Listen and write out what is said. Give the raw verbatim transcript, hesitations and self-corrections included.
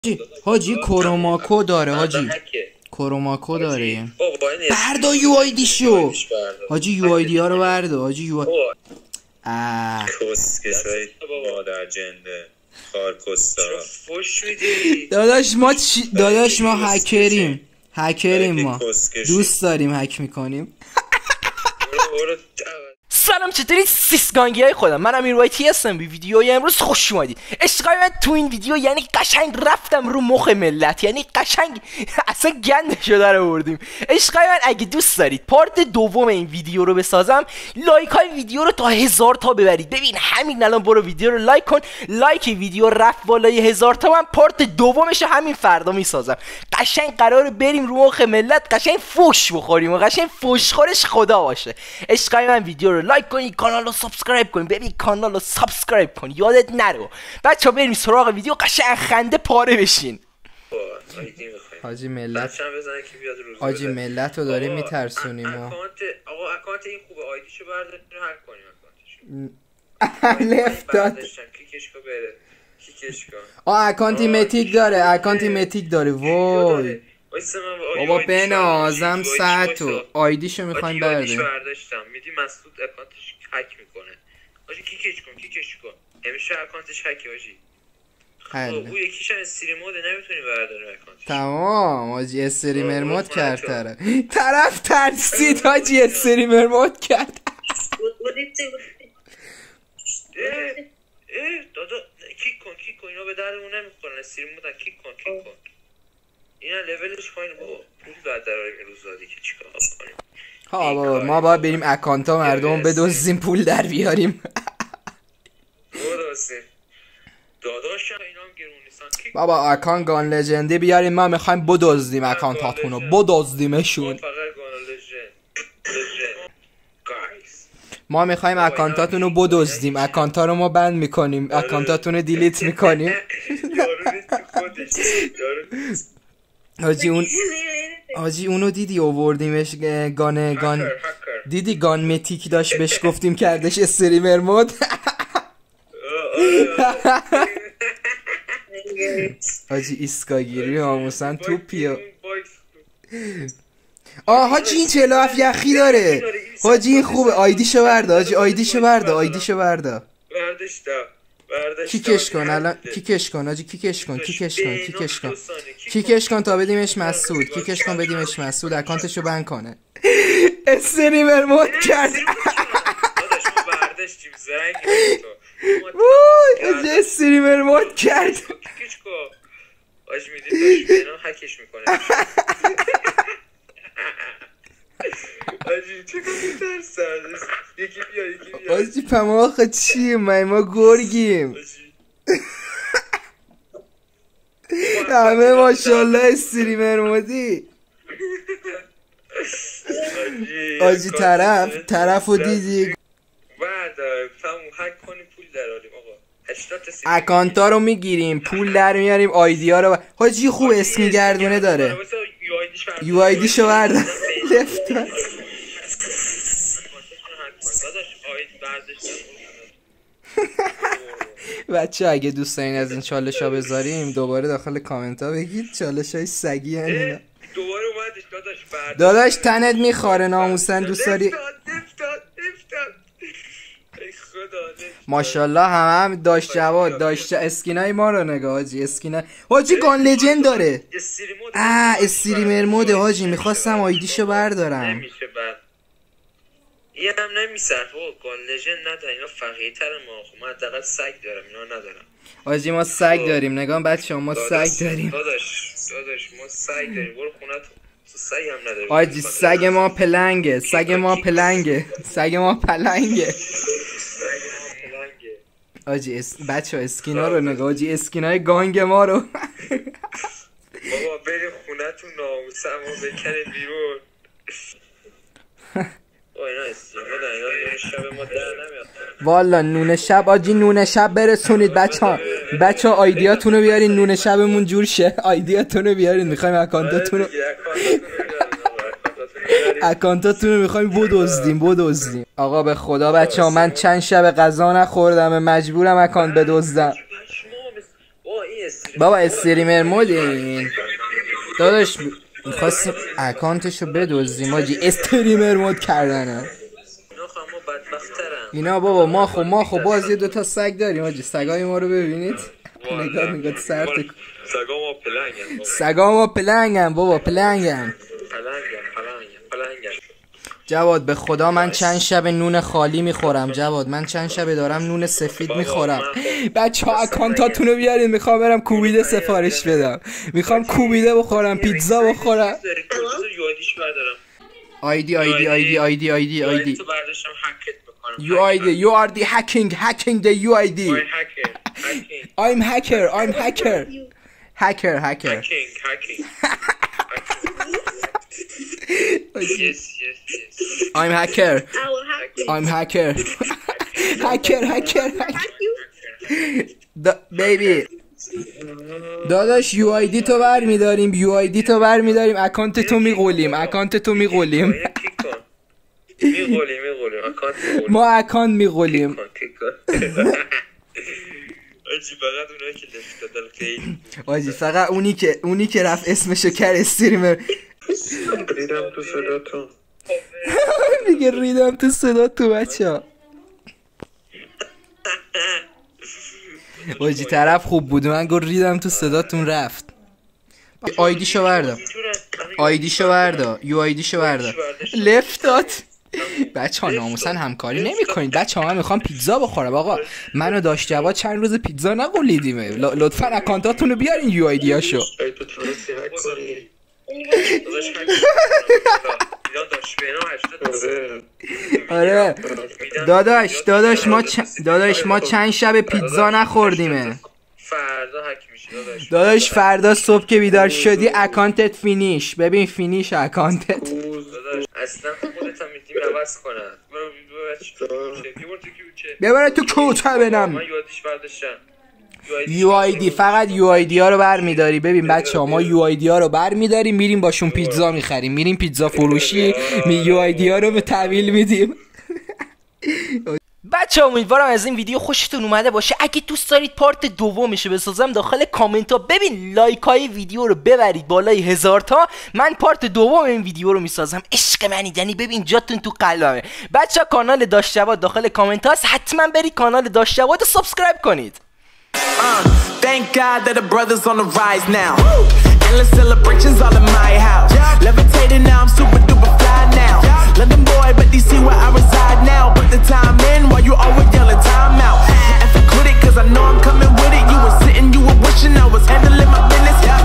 حاجی کروماکو داره حاجی کروماکو داره بردا یو آی دی شو حاجی یو آی دی ها رو بردا حاجی یو آی آه کسکشای مادر جنده خارکستا داداش ما چی... داداش ما هکریم هکریم ما دوست داریم هک میکنیم. سلام چطورید سیسگانگی های خودم، منم این وایتی هستم. به ویدیوی امروز خوش اومدید. عشقای من تو این ویدیو یعنی قشنگ رفتم رو مخ ملت، یعنی قشنگ اصلا گند شده رو بردیم. عشقای من اگه دوست دارید پارت دوم این ویدیو رو بسازم، لایک های ویدیو رو تا هزار تا ببرید. ببین همین الان برو ویدیو رو لایک کن. لایک ویدیو رفت بالای هزار تا، من پارت دومش همین فردا میسازم. قشنگ قراره بریم رو مخ ملت، قشنگ فوش بخوریم و قشنگ فوش خورش خدا باشه. عشقای من ویدیو رو لایک کنید، کانال رو سابسکرایب کنید. ببین کانال رو سابسکرایب کن، یادت نرو. بچه‌ها بریم سراغ ویدیو، قشنگ خنده پاره بشین. حاجی ملت حاجی ملت رو داریم میترسونیم. اکانت آقا اکانت این خوبه، آیدیشو برداریم هک کنیم. اکانتشو لفت داد کیکش کن بره کیکش کن. آ اکانتی متیک داره، اکانتی متیک داره. وای بابا بنازم ساعتو آیدیشو میخوایم برداریم. برداشتم میدی مسعود اکانتش هک میکنه. حاجی کیکش کن کیکش کن. همیشه اکانتش هک حاجی. خب اون یکیش استریم مود نمیتونی برداری اکانتش. تمام حاجی استریمر مود کرد طرف. طرف ترسید حاجی استریمر مود کرد. اه دادا کیک کن کیک کن، اینا به دردمون نمیخورن. استریم مود کیک کن کیک کن. اینا لولش پایین بابا. پول بعد دراریم روز دادی که چیکار کنیم. ها بابا ما باید بریم اکانتا مردم بدزدیم پول در بیاریم. درسته داداش اینا هم گرونیسن. بابا اکانت گان لژندی بیاریم، ما میخوایم بدزدیم اکانتاتونو، بدزدیمشون. فقط گان لژند گایز ما میخوایم اکانتاتونو بدزدیم، اکانتا رو ما بند میکنیم، اکانتاتونو دیلیت میکنیم. حاجی اون حاجی اونو دیدی آوردیمش گان گان دیدی گان متیک داشت بهش گفتیم کردش استریمر مود. حاجی ایسکاگیری آموسن توپیو. آه حاجی این چهل و هفت یخی داره حاجی، این خوبه. آیدیشو برده حاجی، آیدیشو برده آیدیشو برده برداشتم برداشتم. کیکش کن الان، کیکش کن حاجی، کیکش کن کیکش کن کیکش کن کیکش کن تا بدیمش مسعود، کیکش کن بدیمش مسعود اکانتشو بند کنه. استریمر مود کرد. داداش ما برداشتیم زنگ وای استریمر مود کرد. کیکش کن آج میدید داشت اینا هکش میکنه. آجی چه کنی ترسن. یکی بیا یکی بیا آجی پما آخه چیه من ما گرگیم. همه ماشالله استریمر مودی. آجی طرف طرف رو دیدی بعد تموم هک کنیم پول دراریم آقا. اکانتا رو میگیریم پول در میاریم، آیدی ها رو ب... حاجی خوب اسمی گردونه داره. یو آیدی شو بردن لفت. بچه اگه دوست دارین از این چالش ها بذاریم دوباره داخل کامنت ها بگید. چالش های سگی هن اینا. دوباره اومدش داداش برداشت. داداش تنت میخواره ناموسن دوست داری. ماشالله همه هم داشت جواد داشت اسکینای ما رو نگاه حاجی. اسکینای حاجی گان لجند داره. آه استریمر موده حاجی، میخواستم آیدیشو بردارم. نمیشه بعد این هم نمیشه. خب گان لجند نداره، اینا فقیه تر ما. خب من حداقل سگ دارم اینا ندارم. حاجی ما سگ داریم نگاه بچه ما سگ داریم. داداش داداش ما سگ داریم، برو خونت سگ هم نداریم. حاجی سگ ما پلنگه، سگ ما پلنگه، سگ ما پلنگه. آجی اس... بچه ها اسکینا رو نگاه حاجی، اسکینای گانگ ما رو. بابا بریم خونتون ناموسم و بکنیم بیرون. او اینا استریمه دن، اینا نون شب ما در نمیاد. والا نون شب آجی، نون شب برسونید بچه ها. بچه ها آیدیاتونو بیارین نون شبمون جور شه. آیدیاتونو بیارین، میخوایم اکانتاتونو اکانتاتونو میخوایم بدزدیم بدزدیم. آقا به خدا بچه ها من چند شب غذا نخوردم، مجبورم اکانت بدزدم. بابا استریمر مودین داداش میخواستیم اکانتشو بدوزیم آجی استریمر مود کردنه اینا بابا ما خب ما خب باز یه دوتا سگ داریم آجی سگای ما رو ببینید نگاه نگاه سر تکون سگا ما پلنگن سگا ما پلنگن بابا پلنگن جواد به خدا من چند شب نون خالی میخورم جواد من چند شب دارم نون سفید میخورم بچه ها اکانتاتونو بیارید میخوام برم کوبیده سفارش بدم میخوام کوبیده بخورم پیتزا بخورم آیدی آیدی آیدی آیدی آیدی آیدی You آی دی you are the hacking hacking the U I D I'm hacker I'm hacker hacker hacker hacking hacking yes yes yes I'm hacker I'm hacker hacker hacker baby داداش یو آی دی تو بر میداریم یو آی دی تو بر میداریم اکانت تو میقولیم اکانت تو میقولیم میقولیم میقولیم اکانت ما اکانت میقولیم آجی فقط اونایی که لفت دادن خیلی آجی فقط اونی که اونی که رفت اسمشو کرد استریمر ریدم تو صدا تو میگه ریدم تو صدا تو بچه ها آجی طرف خوب بود من گفت ریدم تو صداتون رفت آیدی شو بردا آیدی شو بردا یو آیدی شو بردا لفت داد بچه ها ناموسن همکاری نمی کنید بچه ها من میخوام پیتزا بخورم آقا منو داشت جواد چند روز پیتزا نقولیدیم لطفا اکانتاتون رو بیارین یو آیدی هاشو آره داداش داداش ما چ... داداش ما چند شب پیتزا نخوردیمه فردا هک میشه داداش داداش فردا صبح که بیدار شدی اکانتت فینیش ببین فینیش اکانتت داداش اصلا خودت هم میتونی عوض کنن ببره تو کوچه بنم من یادش برداشتم یو آی دی فقط یو آی دی ها رو بر میداری ببین بچه ها ما یو آی دی ها رو بر میداریم میریم باشون پیتزا میخریم میریم پیتزا فروشی می یو آی دی ها رو به تحویل میدیم بچه ها امیدوارم از این ویدیو خوشتون اومده باشه اگه دوست دارید پارت دومشو بسازم داخل کامنت ها ببین لایک های ویدیو رو ببرید بالای هزار تا من پارت دوم این ویدیو رو میسازم عشق منید یعنی ببین جاتون تو قلبمه بچه ها کانال داش جواد داخل کامنت هاست حتما برید کانال داش جواد رو سابسکرایب کنید Uh, thank God that the brothers on the rise now. Endless celebrations all in my house. Levitating now, I'm super duper fly now. London boy, but D C where I reside now. Put the time in while you always yelling time out. And for quit it, cause I know I'm coming with it. You were sitting, you were wishing I was handling my business.